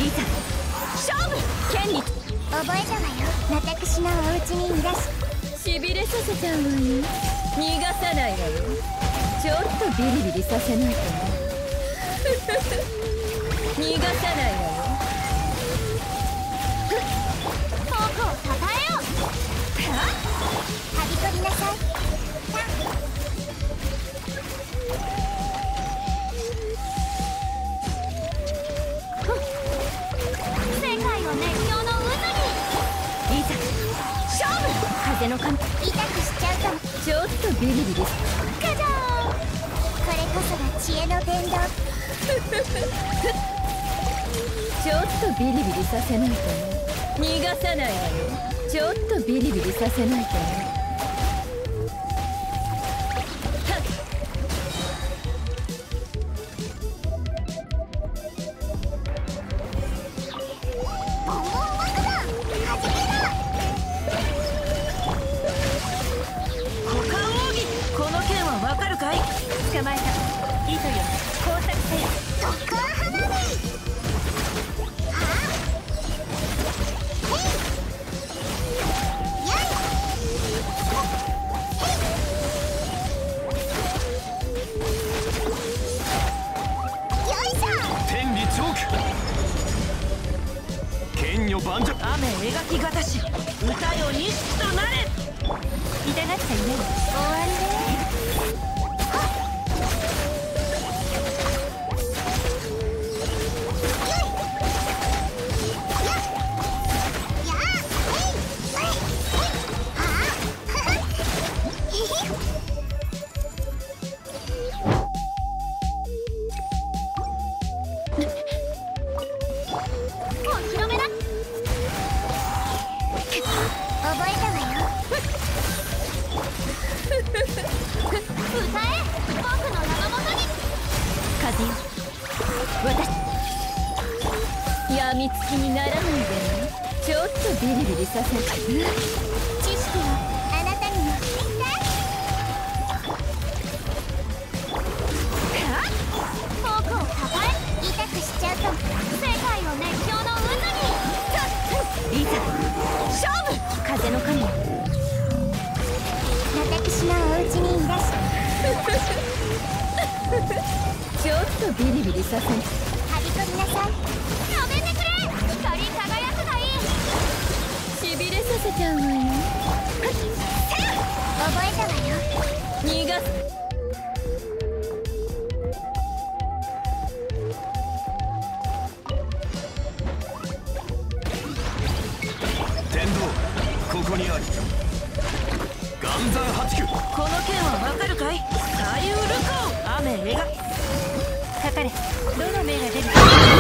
いざ勝負。剣に覚えたわよ。私のお家にいらししびれさせちゃうわよ。逃がさないわよ。ちょっとビリビリさせないとね。逃がさないわよ。 フォークをたたえよう。はびこりなさい。世界を熱狂の渦いざ勝負。風の神。 に痛くしちゃうかも。 ちょっとビリビリ。 カジャー。これこそが知恵の伝道。 ちょっとビリビリさせないとね。逃がさないわよ。ちょっとビリビリさせないとね。 ボンボン爆弾はじめだ。 股間奥義。この剣はわかるかい。捕まえた。糸よ工作せよ。 特攻花火。はあ。へい。やい。へい。よいしょ。 天理チョーク。剣女盤石。 雨描きがたし。歌よ日となれ。痛がっちゃいない。 終わりで。 風よ私やみつきにならないでね。ちょっとビリビリさせて。 知識をあなたにも。フォークを抱え痛くしちゃうと世界を熱狂の渦に。 いざ勝負。風の神。 私のお家にいらしちょっとビリビリさせて。 はびこりなさい。やめてくれ。光り輝くがいい。 しびれさせちゃうわよ。 覚えたわよ。 逃がす。 天道ここにあり。岩山八九。 この剣はわかるかい。左右ルコー。雨描かかれ。どの目が出るか。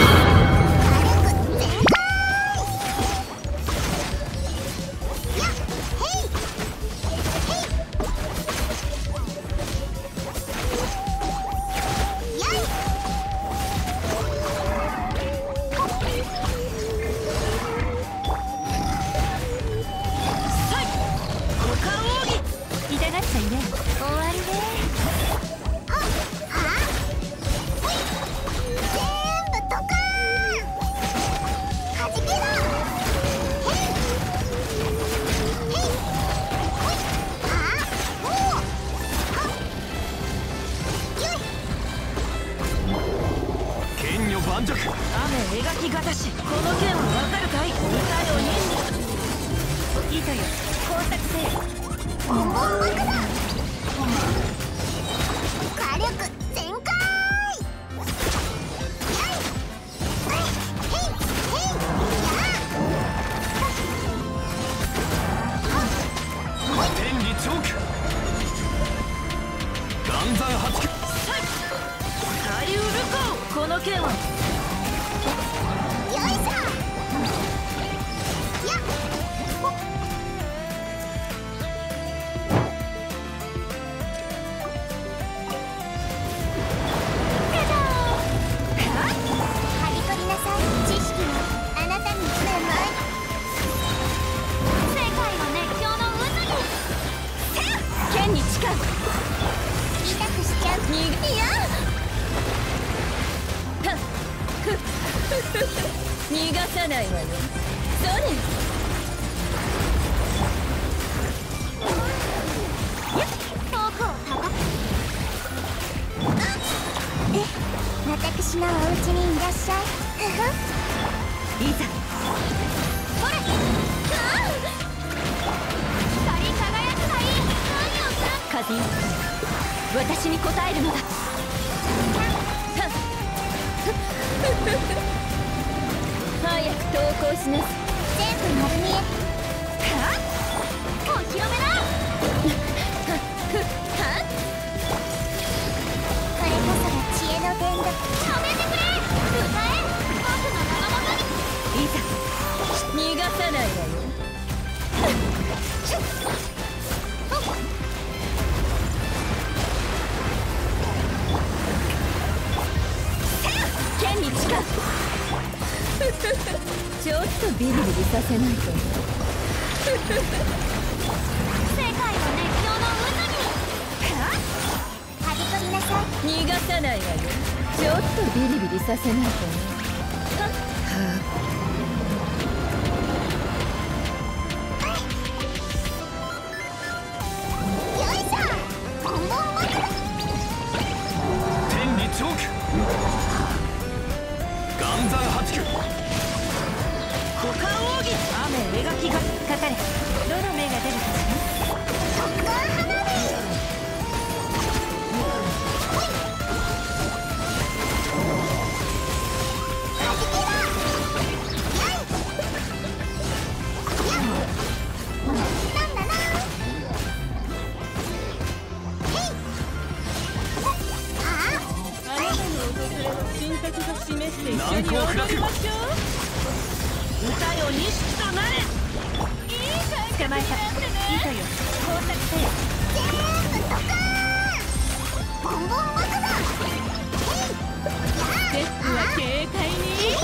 痛がっちゃいね。 終わりで。 剣女盤石。 雨描きがたし。この剣はわかるかい。歌よに糸よ工作せよ。 ボンボン爆弾。火力全開。 天理チョーク。岩山八九。 左右ルコー。この剣はよいしょ。やっ。 ふっ逃がさないわよ。そうね。 方向高く私のお家にいらっしゃい。 いざほれ光り輝くがいい。何をする。 風よ、私に応えるのだ。早く投降しなさい。 全部丸見え。お披露目だ。これこそが知恵の伝道。止めてくれ。歌え僕の名のもとに。 いざ逃がさないわよ。剣に近い。ちょっとビリビリさせないとね。 世界を熱狂の渦に。はびこりなさい。 逃がさないわよ。ちょっとビリビリさせないとね。 よいしょ。ボンボンボン。 天理チョーク岩山八九五感奥義。雨描きがかかれ。どの目が出るかしら。 特攻花火。はじけだ。やい。やん。なんだな。へい。ああなたの訪れは神託が示して一緒に難攻不落。 踊りましょう。歌よ錦となれ。捕まえた。糸よ工作せよ。 全部ドカーン。ボンボン爆弾。へい。 ステップは軽快に。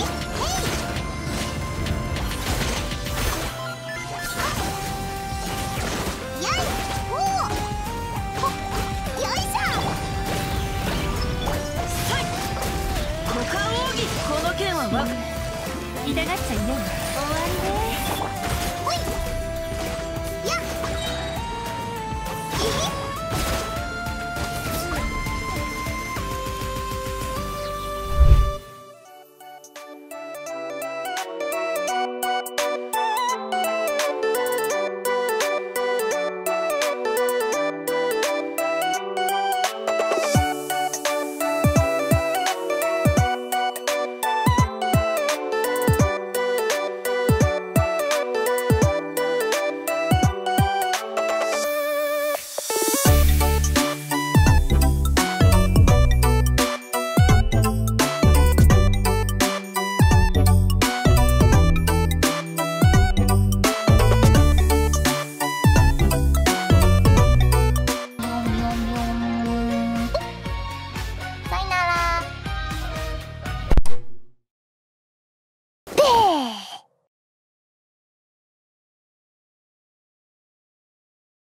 やい。おお。よいしょ。 五感奥義。この剣はわか痛がっちゃいない。終わりで。 ほい。やっ。えへ。